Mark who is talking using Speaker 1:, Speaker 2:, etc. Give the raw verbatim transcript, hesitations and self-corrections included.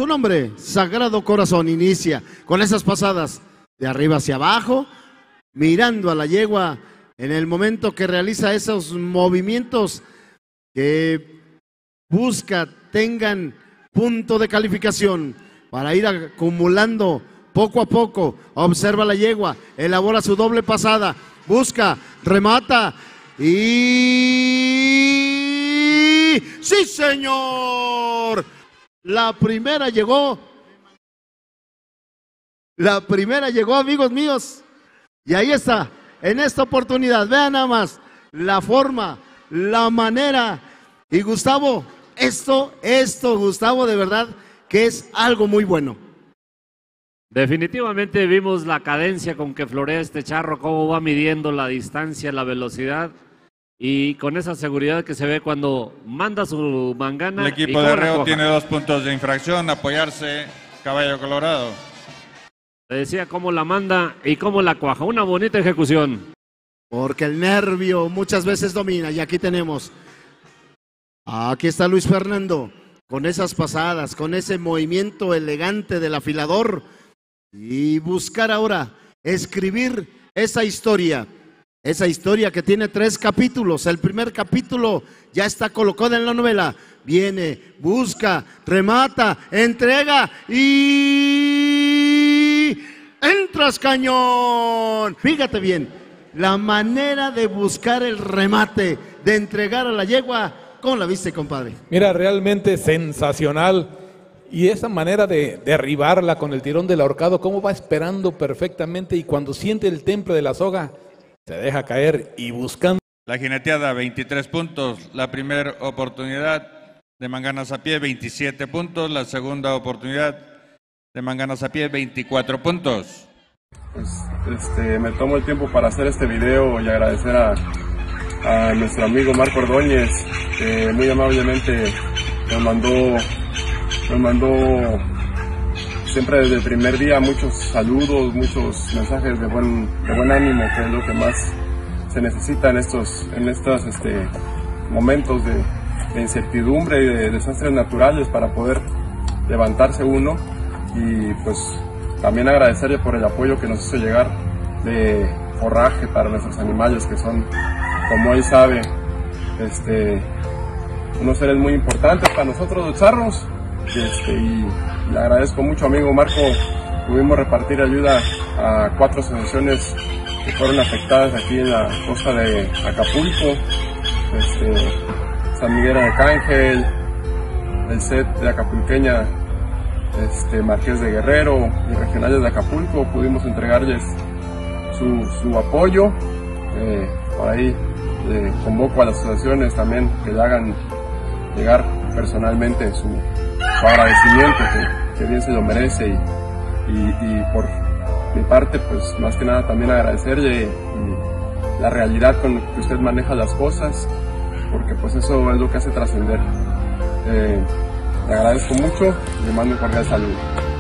Speaker 1: Su nombre, Sagrado Corazón, inicia con esas pasadas de arriba hacia abajo, mirando a la yegua en el momento que realiza esos movimientos que busca tengan punto de calificación para ir acumulando poco a poco. Observa la yegua, elabora su doble pasada, busca, remata y... ¡sí, señor! La primera llegó, la primera llegó, amigos míos, y ahí está, en esta oportunidad, vean nada más la forma, la manera, y Gustavo, esto, esto, Gustavo, de verdad que es algo muy bueno.
Speaker 2: Definitivamente vimos la cadencia con que florea este charro, cómo va midiendo la distancia, la velocidad, y con esa seguridad que se ve cuando manda su mangana.
Speaker 3: El equipo de Reo tiene dos puntos de infracción, apoyarse, Caballo Colorado.
Speaker 2: Te decía cómo la manda y cómo la cuaja, una bonita ejecución.
Speaker 1: Porque el nervio muchas veces domina, y aquí tenemos, aquí está Luis Fernando, con esas pasadas, con ese movimiento elegante del afilador, y buscar ahora escribir esa historia. Esa historia que tiene tres capítulos. El primer capítulo ya está colocado en la novela. Viene, busca, remata, entrega y... ¡entras, cañón! Fíjate bien, la manera de buscar el remate, de entregar a la yegua. ¿Cómo la viste, compadre?
Speaker 4: Mira, realmente sensacional. Y esa manera de derribarla con el tirón del ahorcado, cómo va esperando perfectamente, y cuando siente el temple de la soga, se deja caer y buscando.
Speaker 3: La jineteada, veintitrés puntos. La primera oportunidad de Manganas a pie, veintisiete puntos. La segunda oportunidad de Manganas a pie, veinticuatro puntos.
Speaker 5: Pues, este, me tomo el tiempo para hacer este video y agradecer a, a nuestro amigo Marco Ordóñez, que muy amablemente nos mandó, nos mandó siempre desde el primer día muchos saludos, muchos mensajes de buen, de buen ánimo, que es lo que más se necesita en estos, en estos este, momentos de, de incertidumbre y de desastres naturales, para poder levantarse uno. Y pues también agradecerle por el apoyo que nos hizo llegar de forraje para nuestros animales, que son, como él sabe, este, unos seres muy importantes para nosotros los charros. Este, y le agradezco mucho, amigo Marco. Pudimos repartir ayuda a cuatro asociaciones que fueron afectadas aquí en la costa de Acapulco, este, San Miguel de Arcángel, el C E T de Acapulqueña, este, Marqués de Guerrero y regionales de Acapulco. Pudimos entregarles su, su apoyo. Eh, por ahí eh, convoco a las asociaciones también que le hagan llegar personalmente su, su agradecimiento, que, que bien se lo merece, y, y, y por mi parte, pues más que nada también agradecerle la realidad con que usted maneja las cosas, porque pues eso es lo que hace trascender. Eh, le agradezco mucho y le mando un cordial saludo.